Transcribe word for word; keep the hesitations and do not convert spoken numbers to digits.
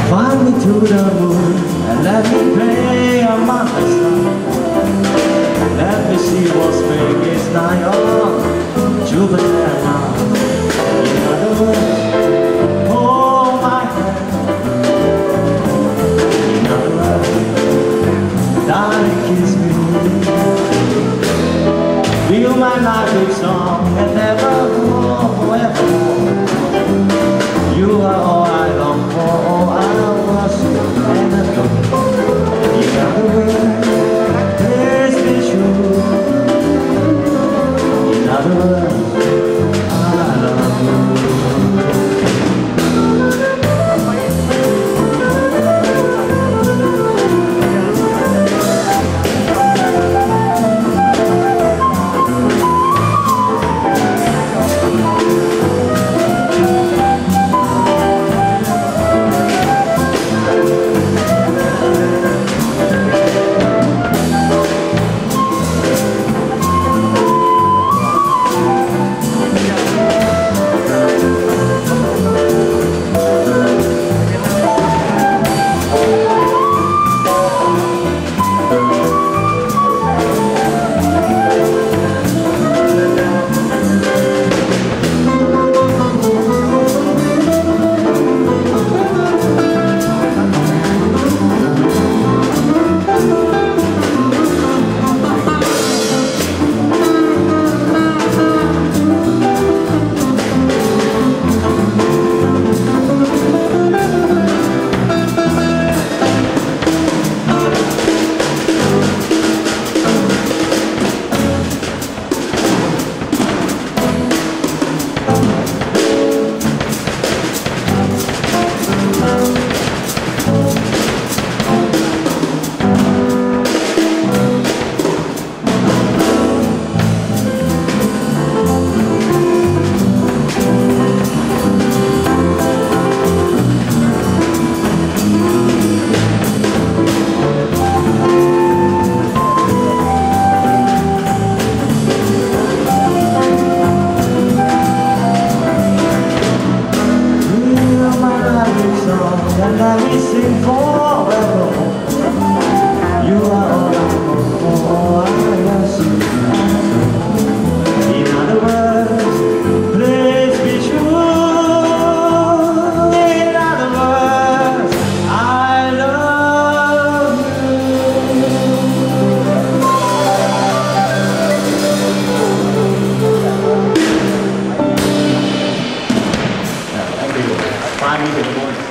Fly me to the moon and let me play among the stars. Let me see what spring is nigh on Jupiter and Mars. In other words, hold my hand. In other words, darling, kiss me. Feel my life with song and never go forevermore. You are all I long for, all I worship and adore. In other words, please be true. In other words, I love you. And let me sing forever. You are all I know for, all I worship. In other words, please be true. In other words, I love you. Yeah, thank you. Five minutes in the morning.